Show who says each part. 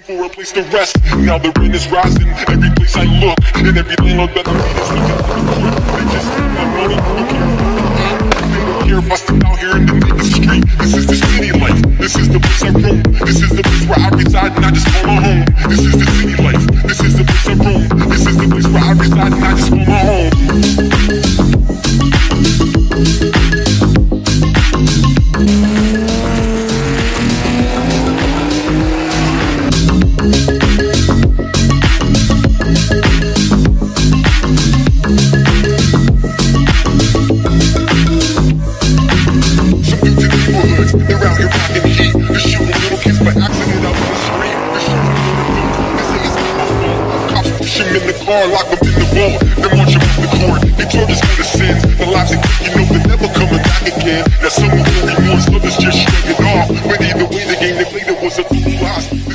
Speaker 1: for a place to rest. Now the rain is rising, every place I look, and every landlord that I meet is looking for the crook. They just want my money, looking for they don't care if I step out here in the main street. This is the city life, this is the place I roam. This is the place where I reside and I just call my home. This is the city life, this is the place I roam. This is the place where I reside and I just call my home. They're out here rocking heat. They're shooting little kids by accident out in the street. They're shooting little dudes. They say it's not my fault. Cops push them in the car, lock them in the vault. Then march them to the court. They charge us for the sins. The lives they took, you know they're never coming back again. Now some will feel remorse, others just shrug it off. But either way, the game they played, it was a total loss.